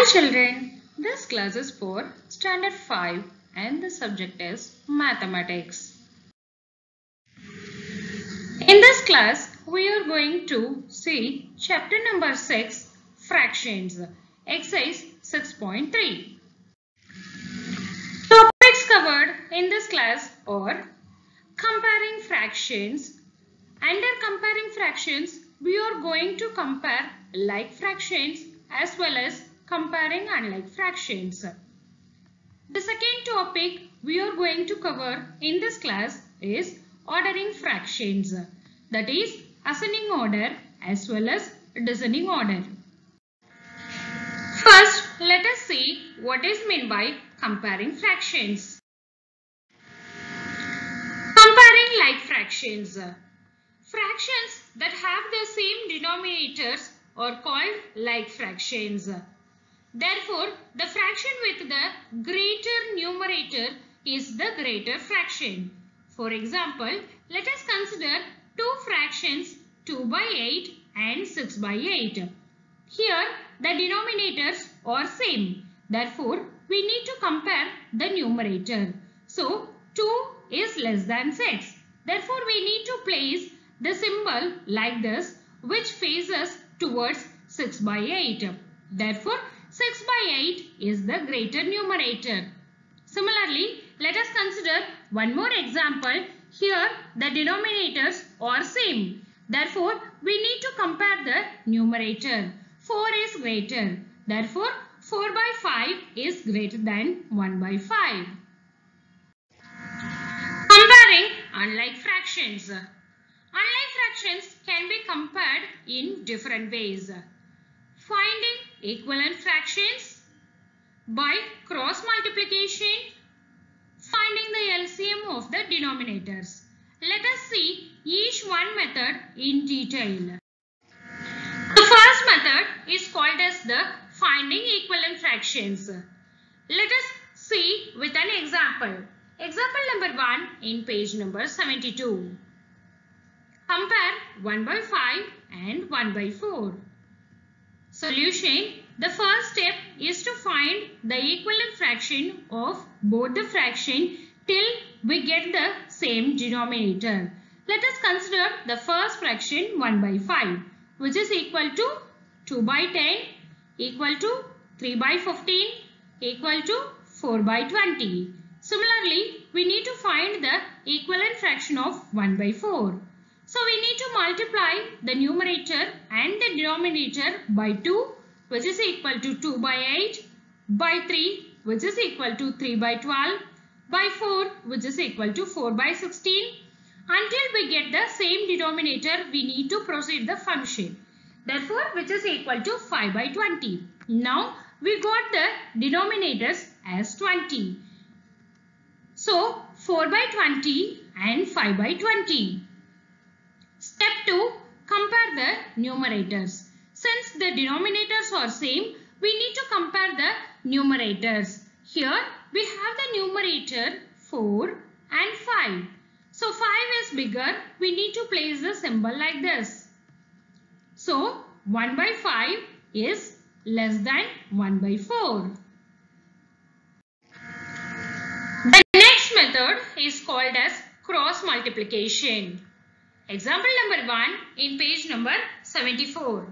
Hi children, this class is for Standard 5 and the subject is Mathematics. In this class, we are going to see chapter number 6, Fractions, exercise 6.3. Topics covered in this class are comparing fractions. Under comparing fractions, we are going to compare like fractions as well as comparing unlike fractions. The second topic we are going to cover in this class is ordering fractions, that is ascending order as well as descending order. First, let us see what is meant by comparing fractions. Comparing like fractions. Fractions that have the same denominators are called like fractions. Therefore, the fraction with the greater numerator is the greater fraction. For example, let us consider two fractions 2 by 8 and 6 by 8. Here, the denominators are same. Therefore, we need to compare the numerator. So, 2 is less than 6. Therefore, we need to place the symbol like this, which faces towards 6 by 8. Therefore, 6 by 8 is the greater numerator. Similarly, let us consider one more example. Here, the denominators are same. Therefore, we need to compare the numerator. 4 is greater. Therefore, 4 by 5 is greater than 1 by 5. Comparing unlike fractions. Unlike fractions can be compared in different ways. Finding equivalent fractions by cross multiplication, finding the LCM of the denominators. Let us see each one method in detail. The first method is called as the finding equivalent fractions. Let us see with an example. Example number 1 in page number 72. Compare 1 by 5 and 1 by 4. Solution. The first step is to find the equivalent fraction of both the fraction till we get the same denominator. Let us consider the first fraction 1 by 5, which is equal to 2 by 10, equal to 3 by 15, equal to 4 by 20. Similarly, we need to find the equivalent fraction of 1 by 4. So we need to multiply the numerator and the denominator by 2, which is equal to 2 by 8, by 3, which is equal to 3 by 12, by 4, which is equal to 4 by 16. Until we get the same denominator, we need to proceed the function. Therefore, which is equal to 5 by 20. Now, we got the denominators as 20. So, 4 by 20 and 5 by 20. Step 2. Compare the numerators. Since the denominators are same, we need to compare the numerators. Here we have the numerator 4 and 5. So 5 is bigger. We need to place the symbol like this. So 1 by 5 is less than 1 by 4. The next method is called as cross multiplication. Example number 1 in page number 74.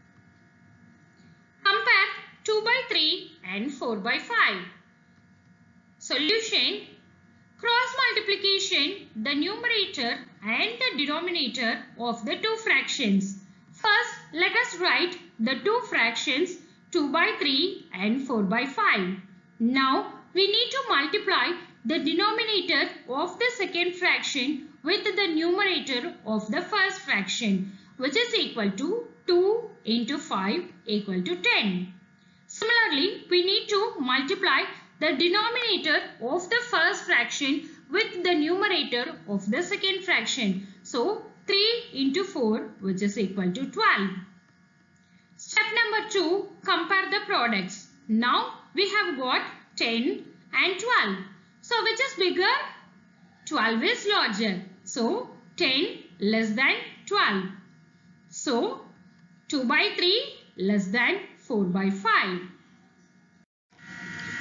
Compare 2 by 3 and 4 by 5. Solution. Cross multiplication the numerator and the denominator of the two fractions. First, let us write the two fractions 2 by 3 and 4 by 5. Now, we need to multiply the denominator of the second fraction with the numerator of the first fraction, which is equal to 2 into 5 equal to 10. Similarly, we need to multiply the denominator of the first fraction with the numerator of the second fraction. So, 3 into 4, which is equal to 12. Step number 2, compare the products. Now, we have got 10 and 12. So, which is bigger? 12 is larger. So, 10 less than 12. So, 2 by 3 less than 4 by 5.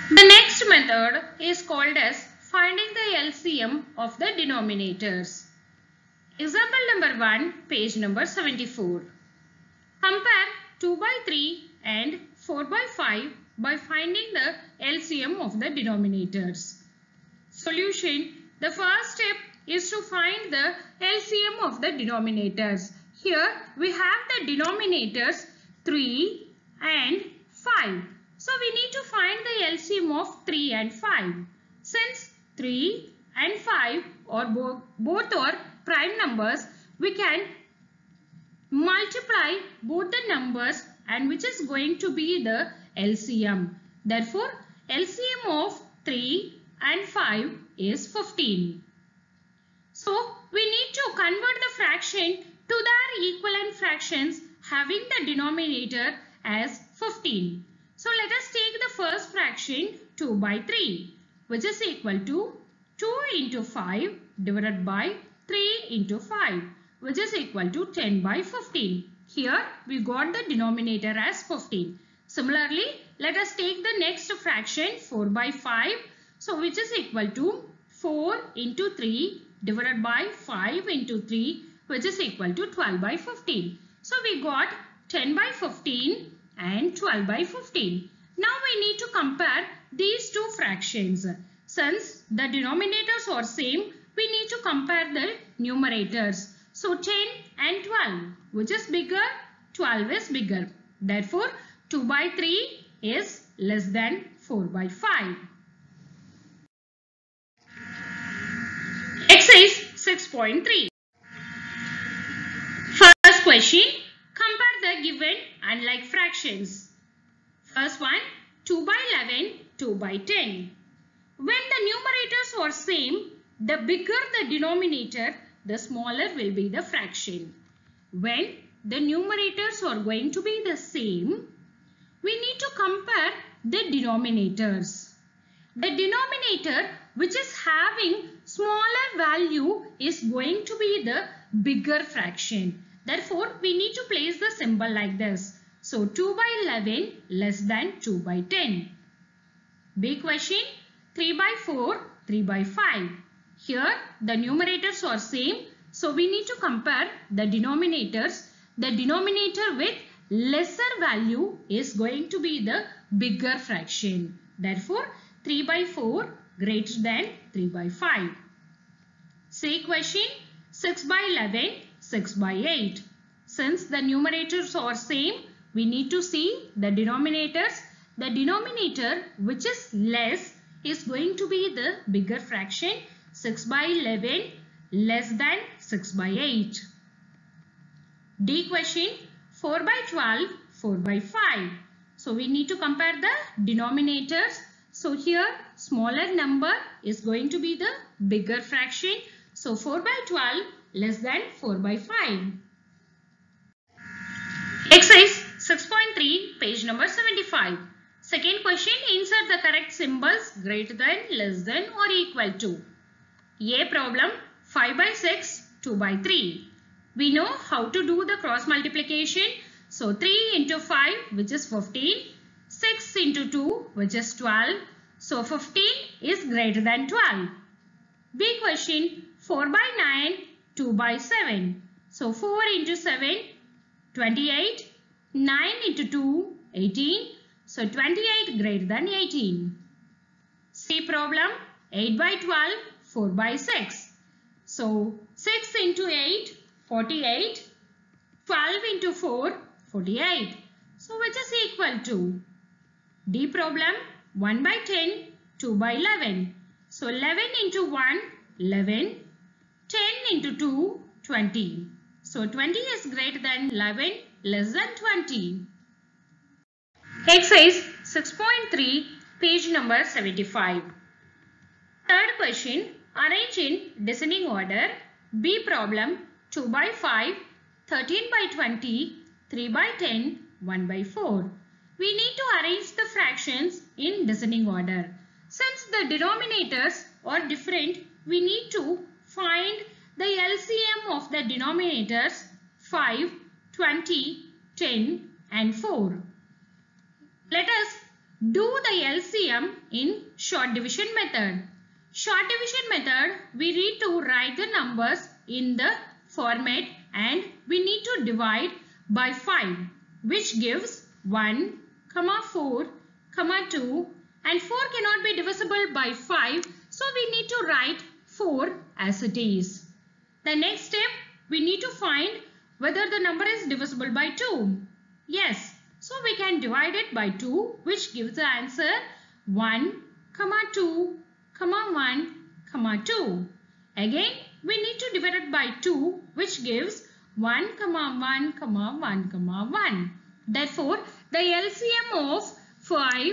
The next method is called as finding the LCM of the denominators. Example number 1, page number 74. Compare 2 by 3 and 4 by 5 by finding the LCM of the denominators. Solution. The first step is to find the LCM of the denominators. Here we have the denominators 3 and 5. So we need to find the LCM of 3 and 5. Since 3 and 5 are both are prime numbers, we can multiply both the numbers and which is going to be the LCM. Therefore, LCM of 3 and 5 is 15. So, we need to convert the fraction to their equivalent fractions having the denominator as 15. So, let us take the first fraction 2 by 3, which is equal to 2 into 5 divided by 3 into 5, which is equal to 10 by 15. Here we got the denominator as 15. Similarly, let us take the next fraction 4 by 5. So which is equal to 4 into 3 divided by 5 into 3, which is equal to 12 by 15. So we got 10 by 15 and 12 by 15. Now we need to compare these two fractions. Since the denominators are same, we need to compare the numerators. So 10 and 12, which is bigger? 12 is bigger. Therefore, 2 by 3 is less than 4 by 5. Exercise 6.3. First question, compare the given unlike fractions. First one, 2 by 11, 2 by 10. When the numerators are same, the bigger the denominator, the smaller will be the fraction. When the numerators are going to be the same, we need to compare the denominators. The denominator which is having smaller value is going to be the bigger fraction. Therefore, we need to place the symbol like this. So, 2 by 11 less than 2 by 10. B question, 3 by 4, 3 by 5. Here, the numerators are same. So, we need to compare the denominators. The denominator with lesser value is going to be the bigger fraction. Therefore, 3 by 4 greater than 3 by 5. C question, 6 by 11, 6 by 8. Since the numerators are same, we need to see the denominators. The denominator which is less is going to be the bigger fraction. 6 by 11 less than 6 by 8. D question, 4 by 12, 4 by 5. So we need to compare the denominators. So here smaller number is going to be the bigger fraction. So 4 by 12 less than 4 by 5. Exercise 6.3, page number 75. Second question, insert the correct symbols greater than, less than or equal to. A problem, 5 by 6, 2 by 3. We know how to do the cross multiplication. So 3 into 5 which is 15, 6 into 2 which is 12. So 15 is greater than 12. B question, 4 by 9, 2 by 7. So 4 into 7, 28, 9 into 2, 18. So 28 greater than 18. C problem, 8 by 12, 4 by 6. So 6 into 8, 48. 12 into 4, 48. So which is equal to? D problem, 1 by 10, 2 by 11. So 11 into 1, 11. 10 into 2, 20. So 20 is greater than 11, less than 20. Exercise 6.3, page number 75. Third question, arrange in descending order. B problem, 2 by 5, 13 by 20, 3 by 10, 1 by 4. We need to arrange the fractions in descending order. Since the denominators are different, we need to find the LCM of the denominators 5, 20, 10 and 4. Let us Do the LCM in short division method. Short division method, we need to write the numbers in the format and we need to divide by 5, which gives 1, 4, 2, and 4 cannot be divisible by 5, so we need to write 4 as it is. The next step, we need to find whether the number is divisible by 2. Yes, so we can divide it by 2, which gives the answer 1, 2, 1, 2. Again, we need to divide it by 2, which gives 1, 1, 1. Therefore, the LCM of 5,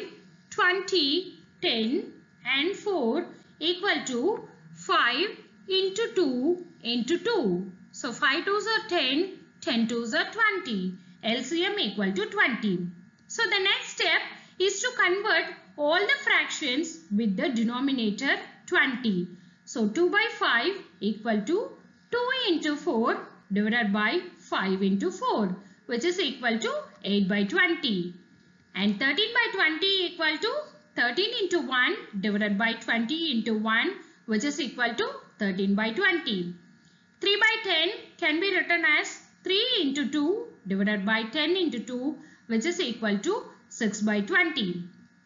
20, 10 and 4 equal to 5 into 2 into 2. So 5 2s are 10, 10 2s are 20. LCM equal to 20. So the next step is to convert all the fractions with the denominator 20. So 2 by 5 equal to 2 into 4 divided by 5 into 4, which is equal to 8 by 20. And 13 by 20 equal to 13 into 1 divided by 20 into 1, which is equal to 13 by 20. 3 by 10 can be written as 3 into 2 divided by 10 into 2, which is equal to 6 by 20.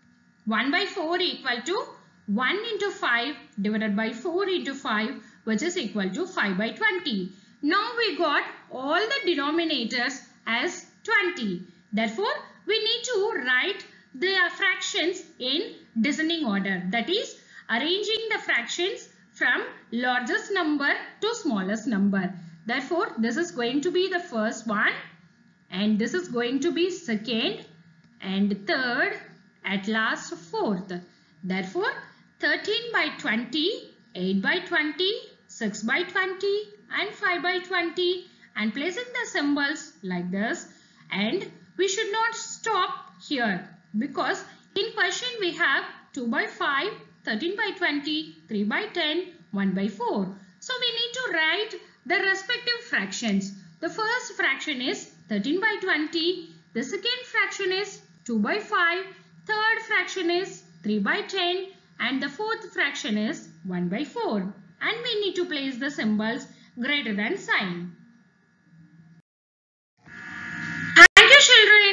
1 by 4 equal to 1 into 5 divided by 4 into 5, which is equal to 5 by 20. Now we got all the denominators as 20. Therefore, we need to write the fractions in descending order. That is, arranging the fractions from largest number to smallest number. Therefore, this is going to be the first one, and this is going to be second and third, at last fourth. Therefore, 13 by 20, 8 by 20, 6 by 20 and 5 by 20, and placing the symbols like this. And we should not stop here, because in question we have 2 by 5, 13 by 20, 3 by 10, 1 by 4. So we need to write the respective fractions. The first fraction is 13 by 20, the second fraction is 2 by 5, third fraction is 3 by 10 and the fourth fraction is 1 by 4. And we need to place the symbols greater than sign. Thank you, children.